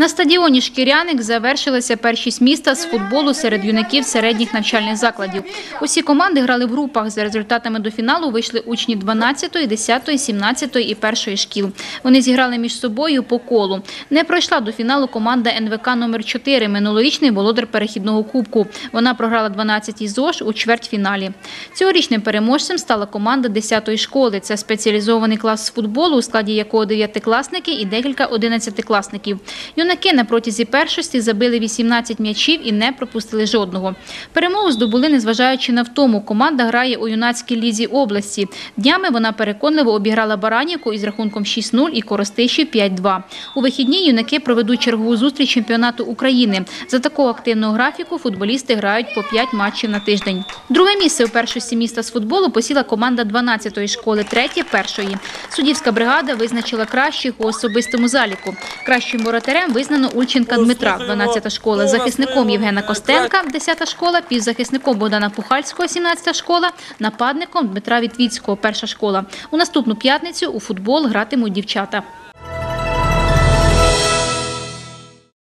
На стадіоні «Шкіряник» завершилися першість міста з футболу серед юнаків середніх навчальних закладів. Усі команди грали в групах. За результатами до фіналу вийшли учні 12-ї, 10-ї, 17-ї і 1-ї шкіл. Вони зіграли між собою по колу. Не пройшла до фіналу команда НВК номер 4, минулорічний володар перехідного кубку. Вона програла 12-й ЗОШ у чвертьфіналі. Цьогорічним переможцем стала команда 10-ї школи. Це спеціалізований клас з футболу, у складі якого 9-класники і декілька 11-класників. Юнаки на протязі першості забили 18 м'ячів і не пропустили жодного. Перемогу здобули, незважаючи на втому. Команда грає у юнацькій лізі області. Днями вона переконливо обіграла Баранівку із рахунком 6-0 і Коростишів 5-2. У вихідні юнаки проведуть чергову зустріч чемпіонату України. За такого активного графіку футболісти грають по 5 матчів на тиждень. Друге місце у першості міста з футболу посіла команда 12-ї школи, третє – 1-ї. Суддівська бригада визначила кращих у особистому заліку. Кращим воротарем визнано Ульченка Дмитра, 12-та школа, захисником Євгена Костенка, 10-та школа, півзахисником Богдана Пухальського, 17-та школа, нападником Дмитра Вітвіцького, 1-ша школа. У наступну п'ятницю у футбол гратимуть дівчата.